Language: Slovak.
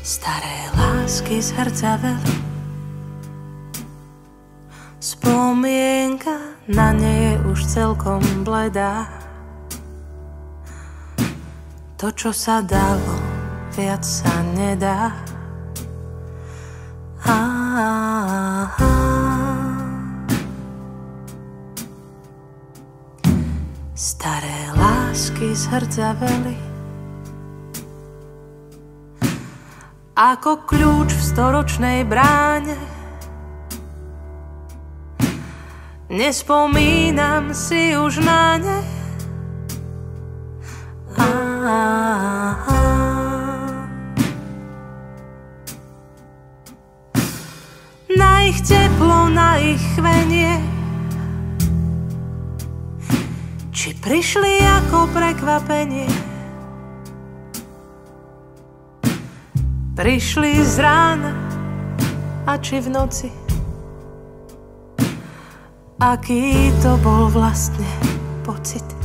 Staré lásky zhrdzaveli, spomienka na ne je už celkom bledá. To, čo sa dalo, viac sa nedá. Staré lásky zhrdzaveli, ako kľúč v storočnej bráne. Nespomínam si už na ne. Na ich teplo, na ich chvenie, či prišli ako prekvapenie. Prišli z rána a či v noci. Aký to bol vlastne pocit?